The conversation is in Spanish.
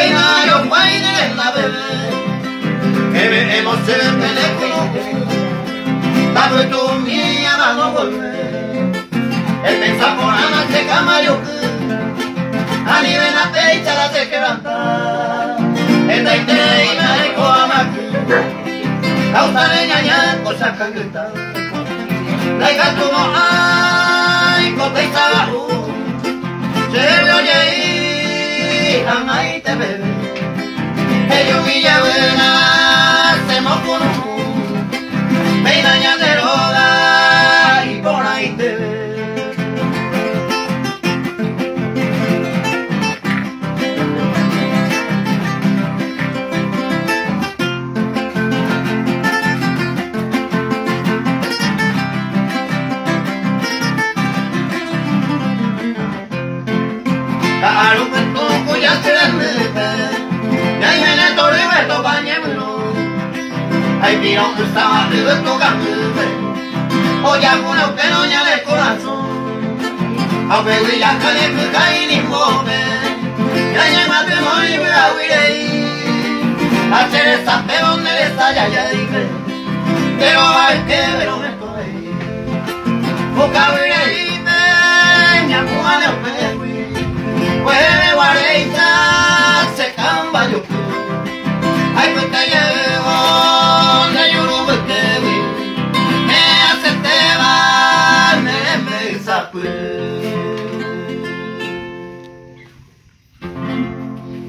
Weina yo weina en la bebé que veremos el teléfono la tu mía no volver el pensar por la noche camayo a nivel la fecha la se quebranta esta idea de coamaki causa de ñaña cosa cangeta la hija tuvo ay cote y trabajo se me oye y jamás te bebe ellos villa buena se mocono me daña de roda y por ahí te ve Caro que toco ya se la mete y ahí viene el torribeto bañémelo ahí mira un estaba arriba el tocamiento oye alguna que no ya de corazón a ver ya que le pica y ni mome y ahí en matrimonio voy a huir a hacer esa pe donde le está ya dije pero hay que ver un esto ahí boca huir ahí me acuerdo de un pedo Puede guarita se camba yo ay pues te llevo de yurubu que vi me hace te va me sapue